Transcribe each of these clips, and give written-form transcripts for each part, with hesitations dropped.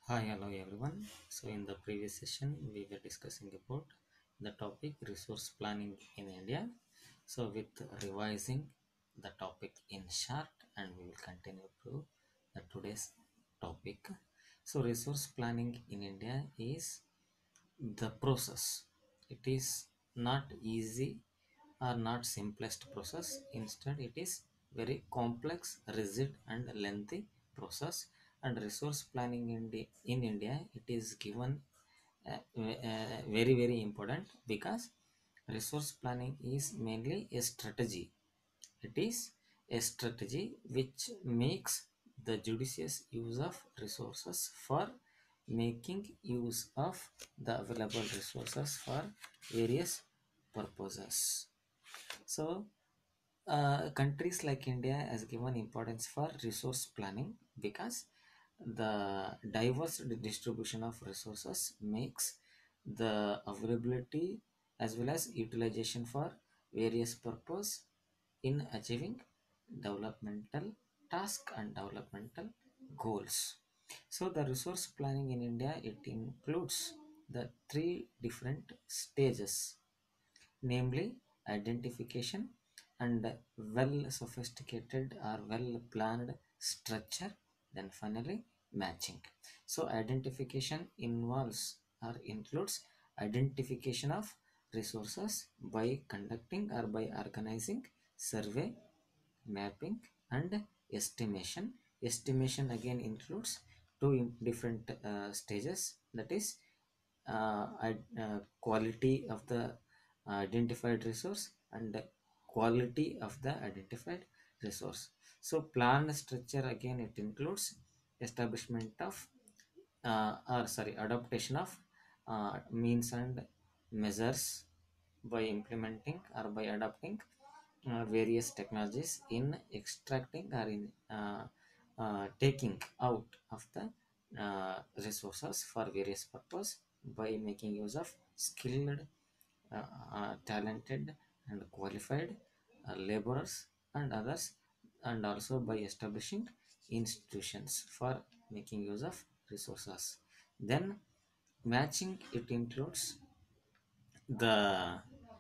Hi, hello everyone. So, in the previous session, we were discussing about the topic resource planning in India. So, with revising the topic in short, and we will continue to the today's topic. So, resource planning in India is the process. It is not easy or not simplest process. Instead, it is very complex, rigid, and lengthy process. And resource planning in India, it is given very important because resource planning is mainly a strategy. It is a strategy which makes the judicious use of resources for making use of the available resources for various purposes. So, countries like India has given importance for resource planning because the diverse distribution of resources makes the availability as well as utilization for various purpose in achieving developmental task and developmental goals. So the resource planning in India, it includes the three different stages, namely identification and well sophisticated or well planned structure, then finally matching. So identification involves or includes identification of resources by conducting or by organizing survey, mapping, and estimation again includes two different stages, that is quality of the identified resource and quality of the identified resource. So plan structure again, it includes establishment of or sorry adaptation of means and measures by implementing or by adopting various technologies in extracting or in taking out of the resources for various purpose by making use of skilled, talented and qualified laborers and others, and also by establishing institutions for making use of resources. Then matching, it includes the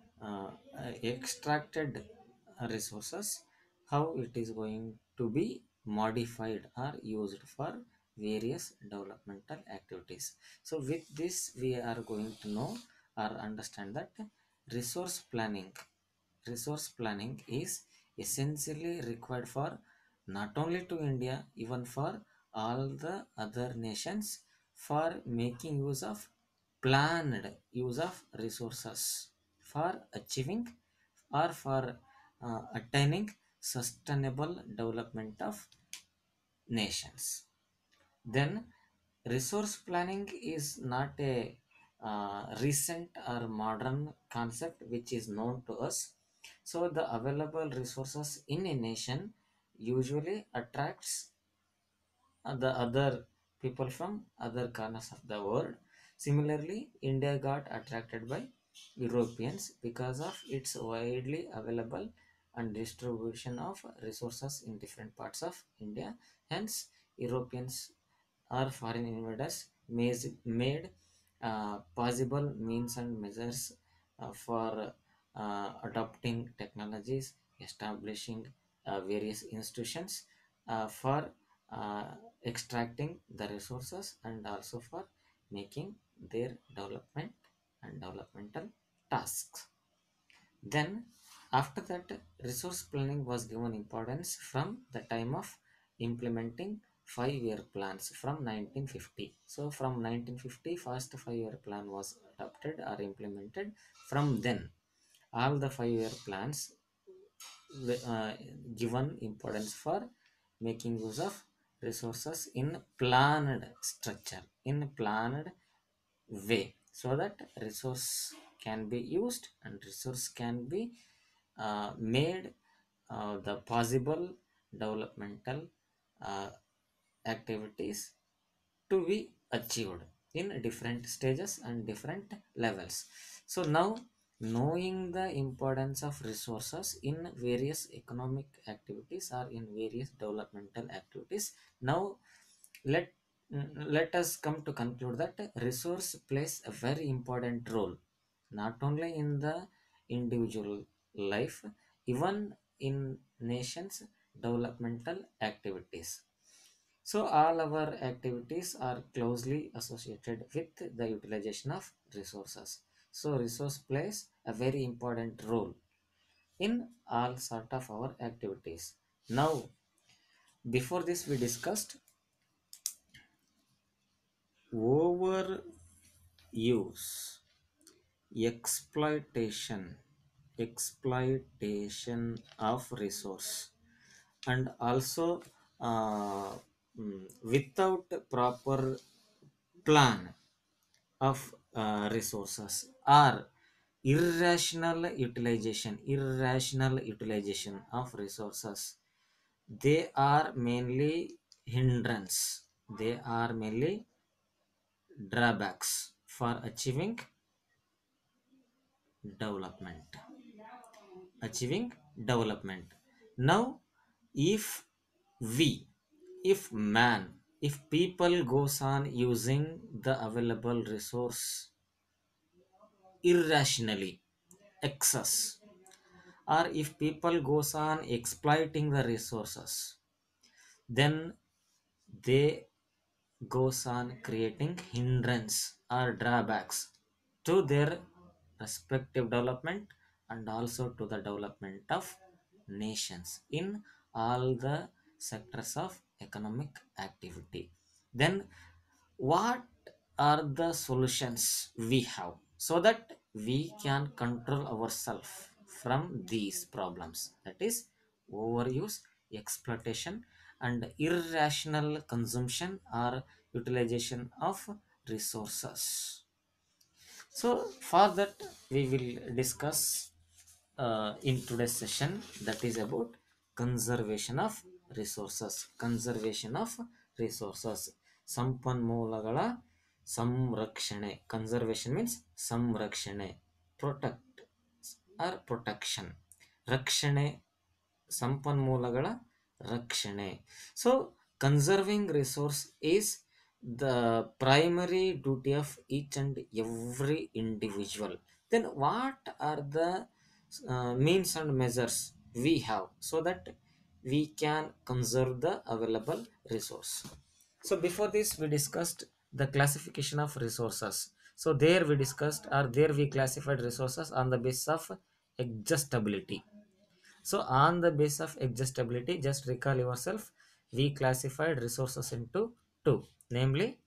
extracted resources, how it is going to be modified or used for various developmental activities. So with this we are going to know or understand that resource planning resource planning is essentially required for not only to India, even for all the other nations, for making use of planned use of resources for achieving or for attaining sustainable development of nations. Then resource planning is not a recent or modern concept which is known to us. So the available resources in a nation usually attracts the other people from other corners of the world. Similarly, India got attracted by Europeans because of its widely available and distribution of resources in different parts of India. Hence, Europeans or foreign invaders made possible means and measures for adopting technologies, establishing various institutions for extracting the resources and also for making their development and developmental tasks. Then, after that, resource planning was given importance from the time of implementing 5-year plans from 1950. So, from 1950, first 5-year plan was adopted or implemented. From then, all the 5-year plans uh, given importance for making use of resources in planned structure, in planned way, so that resource can be used and resource can be made the possible developmental uh, activities to be achieved in different stages and different levels. So now, knowing the importance of resources in various economic activities or in various developmental activities, now let Let us come to conclude that resource plays a very important role not only in the individual life, even in nations developmental activities. So all our activities are closely associated with the utilization of resources. So resource plays a very important role in all sort of our activities. Now, before this we discussed overuse, exploitation, exploitation of resource, and also uh, without proper plan of resources or irrational utilization of resources. They are mainly hindrance, they are mainly drawbacks for development achieving development. Now, if we if man if people goes on using the available resource irrationally, excess, or if people goes on exploiting the resources, then they goes on creating hindrance or drawbacks to their respective development and also to the development of nations in all the sectors of economic activity. Then what are the solutions we have so that we can control ourselves from these problems, that is overuse, exploitation, and irrational consumption or utilization of resources. So for that we will discuss in today's session, that is about conservation of resources. Conservation of resources, ಸಂಪನ್ಮೂಲಗಳ ಸಂರಕ್ಷಣೆ. Conservation means ಸಂರಕ್ಷಣೆ, protect or protection, ರಕ್ಷಣೆ, ಸಂಪನ್ಮೂಲಗಳ ರಕ್ಷಣೆ. So conserving resource is the primary duty of each and every individual. Then what are the means and measures we have so that we can conserve the available resource? So before this we discussed the classification of resources. So there we discussed, or there we classified resources on the basis of exhaustibility. So on the basis of exhaustibility, just recall yourself, we classified resources into two, namely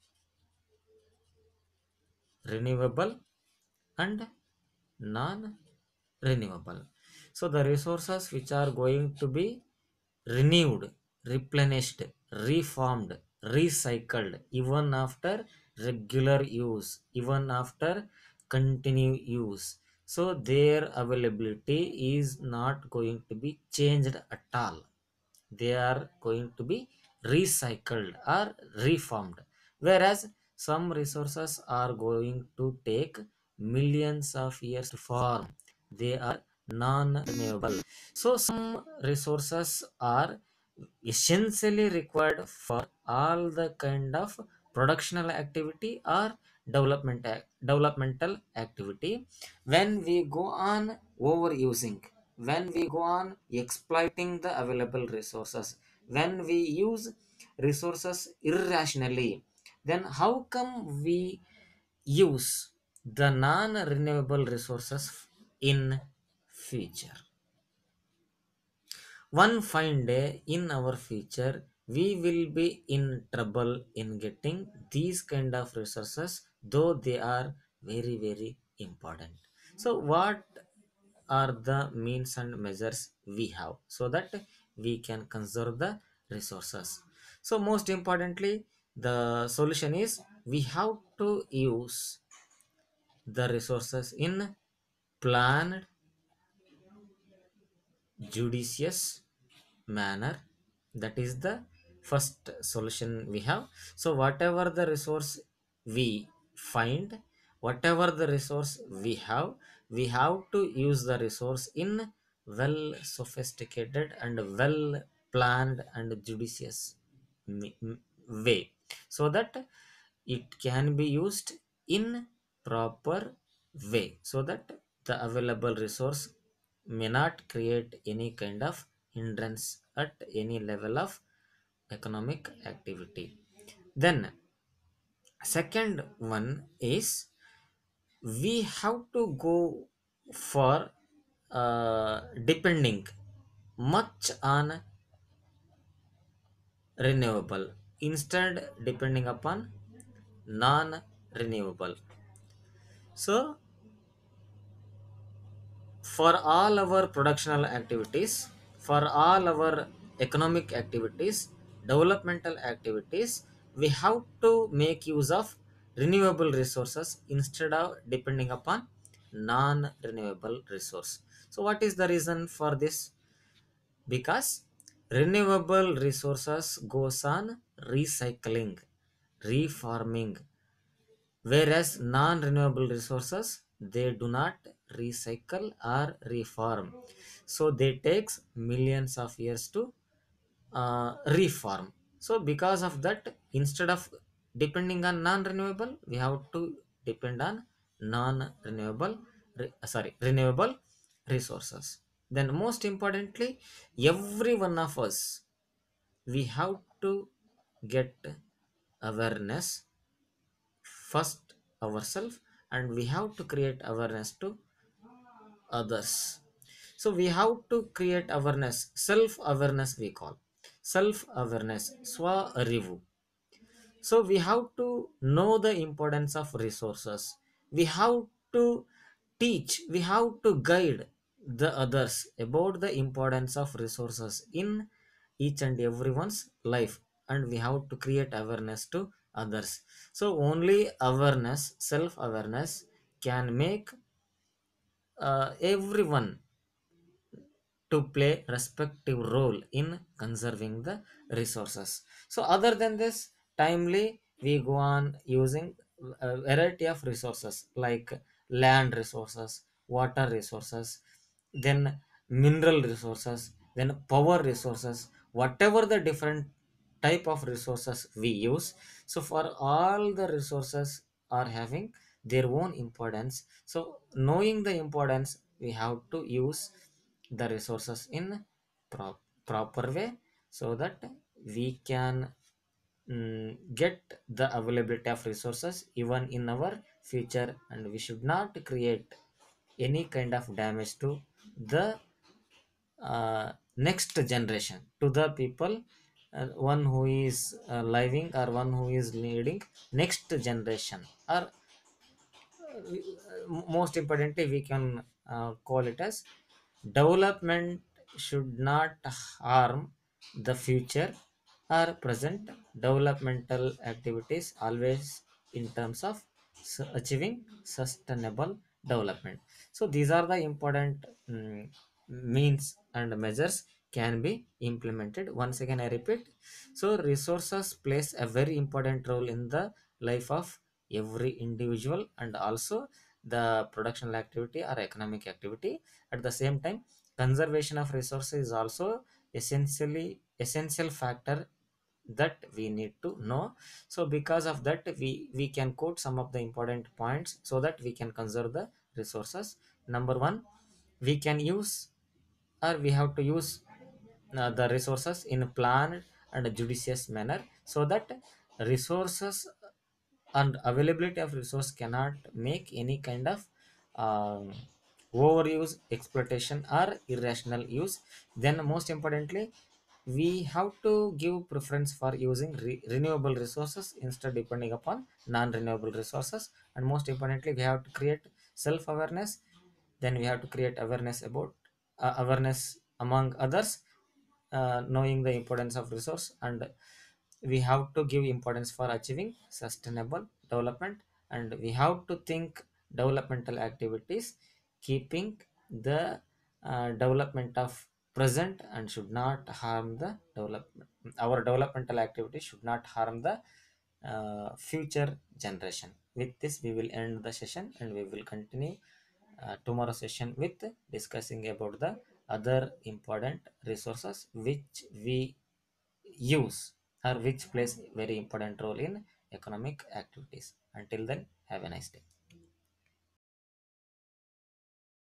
renewable and non-renewable. So the resources which are going to be renewed, replenished, reformed, recycled, even after regular use, even after continue use. So their availability is not going to be changed at all. They are going to be recycled or reformed, whereas some resources are going to take millions of years to form. They are non-renewable. So some resources are essentially required for all the kind of productional activity or developmental activity. When we go on overusing, when we go on exploiting the available resources, when we use resources irrationally, then how come we use the non-renewable resources in future? One fine day in our future, we will be in trouble in getting these kind of resources, though they are very, very important. So, what are the means and measures we have so that we can conserve the resources? So, most importantly, the solution is we have to use the resources in planned, judicious manner. That is the first solution we have. So whatever the resource we find, whatever the resource we have to use the resource in well sophisticated and well planned and judicious way. so that it can be used in proper way, so that the available resource may not create any kind of hindrance at any level of economic activity. Then second one is we have to go for depending much on renewable instead depending upon non renewable. So for all our productional activities, for all our economic activities, developmental activities, we have to make use of renewable resources instead of depending upon non renewable resource. So what is the reason for this? Because renewable resources goes on recycling, reforming, whereas non-renewable resources they do not recycle or reform, so they takes millions of years to reform. So because of that, instead of depending on non-renewable, we have to depend on non-renewable renewable resources. Then most importantly, every one of us, we have to get awareness first ourselves, and we have to create awareness to others. So we have to create awareness, self awareness we call, self awareness, swa arivu. So we have to know the importance of resources, we have to teach, we have to guide the others about the importance of resources in each and everyone's life, and we have to create awareness to others. So only awareness, self awareness can make everyone to play respective role in conserving the resources. So other than this, timely we go on using a variety of resources like land resources, water resources, then mineral resources, then power resources, whatever the different type of resources we use. So for all the resources are having their own importance. So knowing the importance, we have to use the resources in proper way, so that we can get the availability of resources even in our future, and we should not create any kind of damage to the next generation, to the people, one who is living or one who is leading next generation, or most importantly we can call it as development should not harm the future or present developmental activities, always in terms of achieving sustainable development. So these are the important means and measures can be implemented. Once again I repeat, so resources plays a very important role in the life of every individual and also the productional activity or economic activity. At the same time, conservation of resources is also essential factor that we need to know. So because of that, we can quote some of the important points so that we can conserve the resources. Number one, we can use, or we have to use the resources in a planned and a judicious manner, so that resources and availability of resource cannot make any kind of um, overuse, exploitation or irrational use. Then most importantly, we have to give preference for using renewable resources instead depending upon non-renewable resources. And most importantly, we have to create self-awareness. Then we have to create awareness about awareness among others, knowing the importance of resource, and we have to give importance for achieving sustainable development. And we have to think developmental activities keeping the development of present and should not harm the development. Our developmental activities should not harm the future generation. With this we will end the session, and we will continue tomorrow session with discussing about the other important resources which we use or which plays very important role in economic activities. Until then, have a nice day.